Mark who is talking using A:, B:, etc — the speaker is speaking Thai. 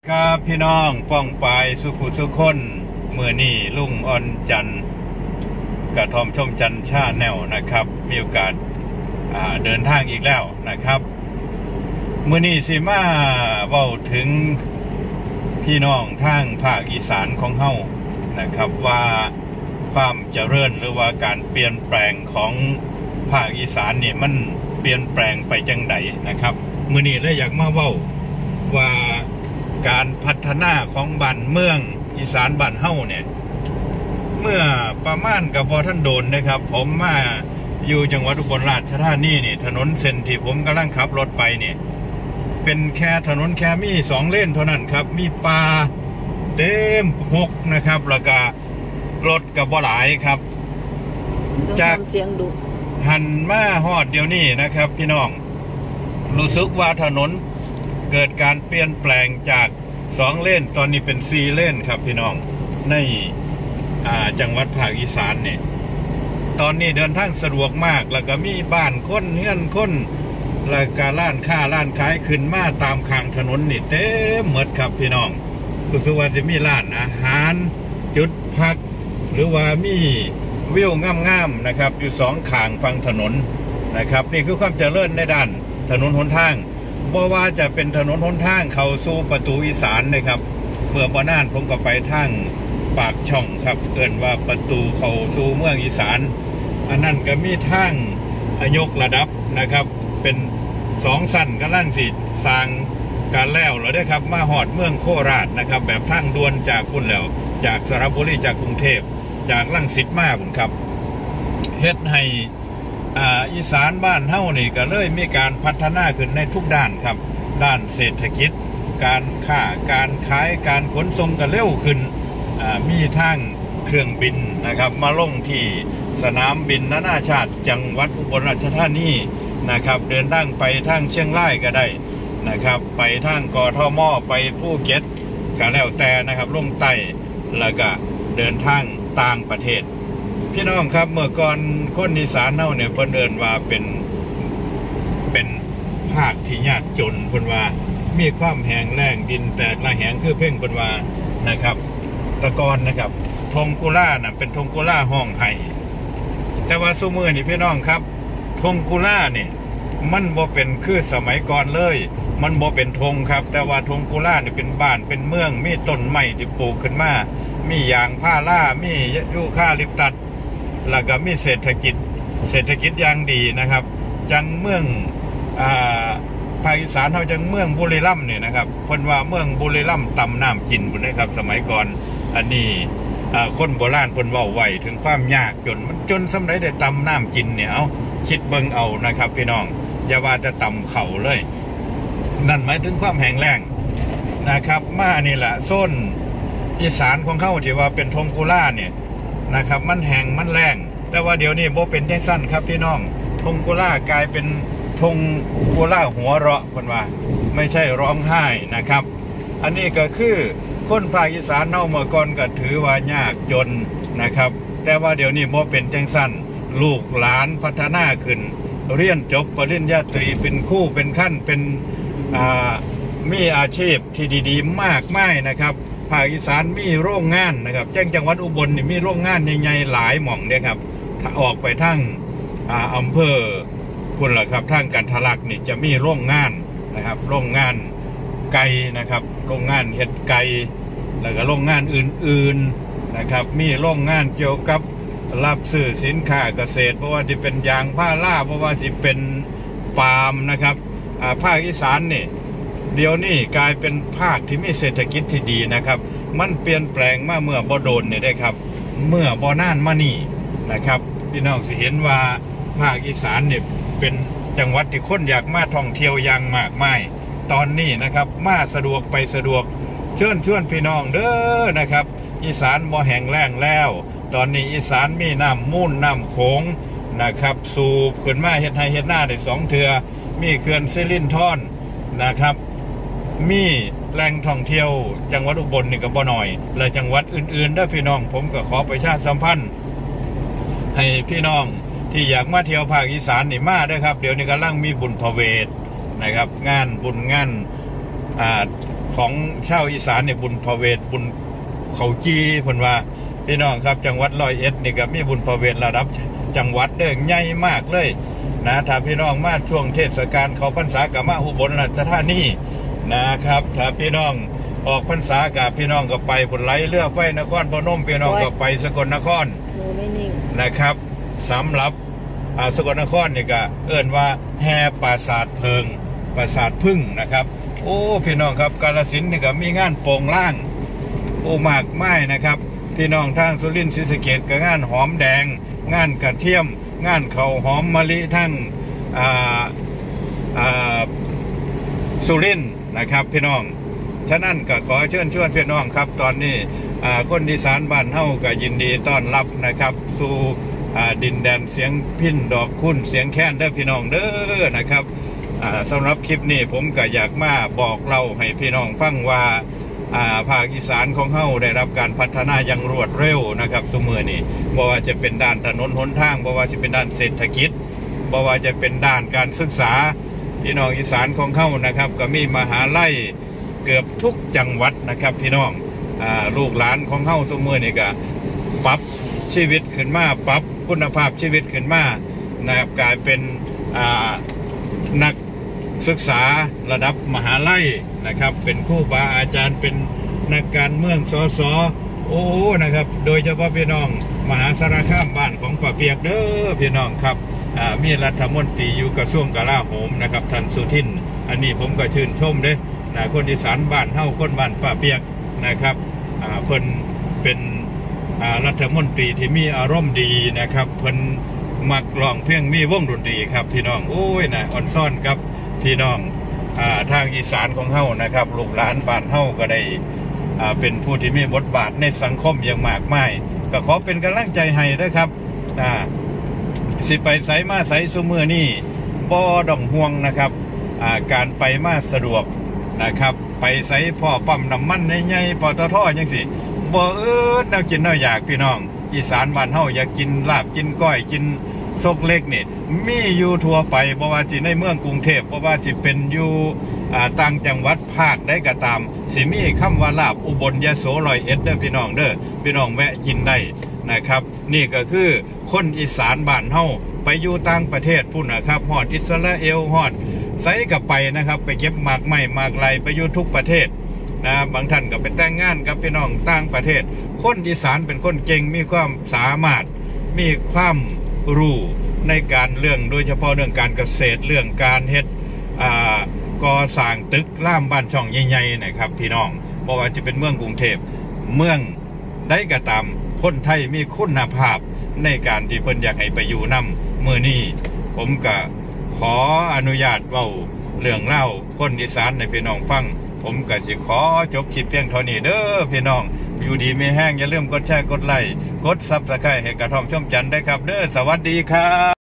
A: ครับพี่น้องป้องปายสุขุสุคนเมื่อนี่ลุงอ่อนจันกระทอมชมจันชาแนวนะครับมีโอกาสเดินทางอีกแล้วนะครับเมื่อนี่สิมาเว้าถึงพี่น้องทางภาคอีสานของเฮานะครับว่าความเจริญหรือว่าการเปลี่ยนแปลงของภาคอีสานเนี่ยมันเปลี่ยนแปลงไปจังใดนะครับเมื่อนี่เลยอยากมาเว้าว่าการพัฒนาของบ้านเมืองอีสานบ้านเฮาเนี่ยเมื่อประมาณกับพอท่านโดนนะครับผมมาอยู่จังหวัดอุบลราชธานีนี่ถนนเส้นที่ผมกำลังขับรถไปเนี่ยเป็นแค่ถนนแค่มี2 เลนเท่านั้นครับมีป่าเต็มหกนะครับแล้วก็รถกับบ่หลายครับจาก
B: เสียงดุ
A: หันมาฮอดเดี๋ยวนี้นะครับพี่น้องรู้สึกว่าถนนเกิดการเปลี่ยนแปลงจาก2 เลนตอนนี้เป็น4 เลนครับพี่น้องในจังหวัดภาคอีสานเนี่ยตอนนี้เดินทางสะดวกมากแล้วก็มีบ้านคนเฮือนคนแล้วก็ร้านค้าร้านขายขึ้นมาตามข้างถนนนี่เต็มหมดครับพี่น้องรู้สึกว่าจะมีร้านอาหารจุดพักหรือว่ามีวิวงามๆนะครับอยู่2 ข้างฝั่งถนนนะครับนี่คือความเจริญในด้านถนนหนทางบ่ว่าจะเป็นถนนหนทางเข้าสู่ประตูอีสานนะครับเมื่อบ่นานผมก็ไปทางปากช่องครับเอิ้นว่าประตูเข้าสู่เมืองอีสานอันนั้นก็มีทางยกระดับนะครับเป็น2 สั้นกำลังสิสร้างการแล้วเหรอได้ครับมาฮอดเมืองโคราชนะครับแบบทางด่วนจากพุ่นแล้วจากสระบุรีจากกรุงเทพจากรังสิตมาพุ่นครับเฮ็ดให้อีสานบ้านเฮานี่ก็เลยมีการพัฒนาขึ้นในทุกด้านครับด้านเศรษฐกิจการค้าการขายการขนส่งก็เร็วขึ้นมีทางเครื่องบินนะครับมาลงที่สนามบินนานาชาติจังหวัดอุบลราชธานีนะครับเดินทางไปทางเชียงรายก็ได้นะครับไปทางกทมไปภูเก็ตก็แล้วแต่นะครับลงใต้แล้วก็เดินทางต่างประเทศพี่น้องครับเมื่อก่อนคนอีสานเฮาเนี่ยเพิ่นเอิ้นว่าเป็นภาคที่ยากจนเพิ่นว่ามีความแห้งแล้งดินแตกระแหงคือเพ่งเพิ่นว่านะครับตะกอนนะครับทงกุล่าน่ะเป็นทงกุล่าห้องไห้แต่ว่าซุมื้อนี่พี่น้องครับทงกุล่าเนี่ยมันบ่เป็นคือสมัยก่อนเลยมันบ่เป็นธงครับแต่ว่าทงกุล่าเนี่ยเป็นบ้านเป็นเมืองมีต้นไม้ที่ปลูกขึ้นมามียางพารามียูคาลิปตัสแล้วก็มีเศรษฐกิจอย่างดีนะครับจังเมืองภาคอีสานเฮาจังเมืองบุรีรัมย์เนี่ยนะครับเพิ่นว่าเมืองบุรีรัมย์ต่ำน้ำกินพุ่นนะครับสมัยก่อนอันนี้คนโบราณเพิ่นเว้าไว้ถึงความยากจนมันจนสำหรับได้ต่ำน้ำกินเนี่ยเอาคิดเบิ่งเอานะครับพี่น้องอย่าว่าแต่ต่ำเข่าเลยนั่นหมายถึงความแห้งแล้งนะครับมานี่แหละโซนอีสานของเขาที่ว่าเป็นทงกุล่าเนี่ยนะครับมันแห้งมันแล้งแต่ว่าเดี๋ยวนี้โบเป็นแจ้งสั้นครับพี่น้องทงกุล่ากลายเป็นทงกุล่าหัวเราะคนว่าไม่ใช่ร้องไห้นะครับอันนี้ก็คือคนภาคอีสานเฮาเมื่อก่อนก็ถือว่ายากจนนะครับแต่ว่าเดี๋ยวนี้โบเป็นแจ้งสั้นลูกหลานพัฒนาขึ้นเรียนจบปริญญาตรีเป็นครูเป็นขั้นเป็นมีอาชีพที่ดีๆมากมายนะครับภาคอีสานมีโรงงานนะครับจังหวัดอุบลนี่มีโรงงานใหญ่ๆหลายหม่องเนี่ยครับถ้าออกไปทางอำเภอพุ่นล่ะครับทางกันทะลักนี่จะมีโรงงานนะครับโรงงานไก่นะครับโรงงานเห็ดไก่แล้วก็โรงงานอื่นๆนะครับมีโรงงานเกี่ยวกับรับซื้อสินค้าเกษตรเพราะว่าจะเป็นยางพาราเพราะว่าจะเป็นปาล์มนะครับภาคอีสานนี่เดี๋ยวนี้กลายเป็นภาคที่มีเศรษฐกิจที่ดีนะครับมันเปลี่ยนแปลงมาเมื่อบ่โดนเนี่ยได้ครับเมื่อบ่นานมานี่นะครับพี่น้องสิเห็นว่าภาคอีสานเนี่ยเป็นจังหวัดที่คนอยากมาท่องเที่ยวอย่างมากมายตอนนี้นะครับมาสะดวกไปสะดวกเชิญชวนพี่น้องเด้อนะครับอีสานบ่แห้งแล้งแล้วตอนนี้อีสานมีน้ำมูลน้ำโขงนะครับสูบขึ้นมาเฮ็ดไร่เฮ็ดนาได้2 เทื่อมีเขื่อนสิรินธรนะครับมีแหล่งท่องเที่ยวจังหวัดอุบลนี่ก็บ่น้อยและจังหวัดอื่นๆด้วยพี่น้องผมก็ขอประชาสัมพันธ์ให้พี่น้องที่อยากมาเที่ยวภาคอีสานนี่มาด้วยครับเดี๋ยวนี้กำลังมีบุญพเวทนะครับงานบุญงานคของชาวอีสานเนี่ยบุญพระเวทบุญเขาจีเพิ่นว่าพี่น้องครับจังหวัดร้อยเอ็ดนี่ก็มีบุญพระเวทระดับจังหวัดเด้อใหญ่มากเลยนะถ้าพี่น้องมาช่วงเทศกาลเขาพรรษากับมาอุบลราชธานีนะครับถ้าพี่น้องออกพรรษากับพี่น้องก็ไปผลไหลเรือไฟนครพนมพี่น้องก็ไปสกลนครนะครับสำหรับสกลนครนี่ก็เอิ้นว่าแห่ปราสาทเพิงปราสาทพึ่งนะครับโอ้พี่น้องครับกาฬสินธุ์นี่ก็มีงานโป่งล่างโอ้มากไม้นะครับพี่น้องทางสุรินทร์ศรีสะเกษก็งานหอมแดงงานกระเทียมงานข้าวหอมมะลิทั้งสุรินทร์นะครับพี่น้องฉะนั้นก็ขอเชิญชวนพี่น้องครับตอนนี้คนอีสานบ้านเฮาก็ยินดีต้อนรับนะครับสู่ดินแดนเสียงพิณดอกคุ้นเสียงแค้นเด้อพี่น้องเด้อนะครับสำหรับคลิปนี้ผมก็อยากมาบอกเล่าให้พี่น้องฟังว่าภาคอีสานของเฮาได้รับการพัฒนาอย่างรวดเร็วนะครับทุกมื้อนี้บ่ว่าจะเป็นด้านถนนหนทางบ่ว่าจะเป็นด้านเศรษฐกิจบ่ว่าจะเป็นด้านการศึกษาพี่น้องอีสานของเฮานะครับก็มีมหาลัยเกือบทุกจังหวัดนะครับพี่น้องลูกหลานของเฮาทุกมื้อนี้ก็ปรับชีวิตขึ้นมาปรับคุณภาพชีวิตขึ้นมานะครับกลายเป็นนักศึกษาระดับมหาลัยนะครับเป็นครูบาอาจารย์เป็นนักการเมืองสสโอ้นะครับโดยเฉพาะพี่น้องมหาสารคามบ้านของป้าเปียกเด้อพี่น้องครับมีรัฐมนตรีอยู่กระทรวงกลาโหมนะครับท่านสุทินอันนี้ผมก็ชื่นชมเด้นะคนอีสานบ้านเฮาคนบ้านป้าเปียกนะครับเพิ่นเป็นรัฐมนตรีที่มีอารมณ์ดีนะครับเพิ่นมักร้องเพลงมีวงดนตรีครับพี่น้องโอ้ยนะอ่อนซ่อนครับพี่น้องทางอีสานของเฮานะครับลูกหลานบ้านเฮาก็ได้เป็นผู้ที่มีบทบาทในสังคมอย่างมากมายก็ขอเป็นกำลังใจให้ด้วยครับสิไปไสมาไสซุมื้อนี้บ่ต้องห่วงนะครับการไปมาสะดวกนะครับไปไสพ่อปั๊มน้ำมันใหญ่ๆปตท.จังสิบ่แนวกินแนวอยากพี่น้องอีสานบ้านเฮาอยากกินลาบกินก้อยกินซกเล็กนี่มีอยู่ทั่วไปบ่ว่าสิในเมืองกรุงเทพบ่ว่าสิเป็นอยู่ต่างจังหวัดภาคใดก็ตามสิมีคำว่าลาบอุบลยโสร้อยเอ็ดเด้อพี่น้องเด้อพี่น้องแวะกินได้นะครับนี่ก็คือคนอีสานบ้านเฮาไปอยู่ต่างประเทศพุ่นนะครับฮอดอิสราเอลฮอดไสก็ไปนะครับไปเก็บหมากไม้หมากไรไปอยู่ทุกประเทศนะบางท่านก็ไปแต่งงานกับพี่น้องต่างประเทศคนอีสานเป็นคนเก่งมีความสามารถมีความรู้ในการเรื่องโดยเฉพาะเรื่องการเกษตรเรื่องการเฮ็ดก่อสร้างตึกล่ามบ้านช่องใหญ่ๆนะครับพี่น้องบอกว่าจะเป็นเมืองกรุงเทพเมืองใดก็ตามคนไทยมีคุณภาพในการที่เพิ่นอยากให้ไปอยู่นำเมื่อนี้ผมก็ขออนุญาตเว้าเรื่องเล่าคนอีสานในพี่น้องฟังผมก็สิขอจบคลิปเพียงเท่านี้เด้อพี่น้องอยู่ดีไม่แห้งอย่าลืมกดแชร์กดไลค์กดซับสไครต์ให้กระท่อมชมจันทร์ได้ครับเด้อสวัสดีครับ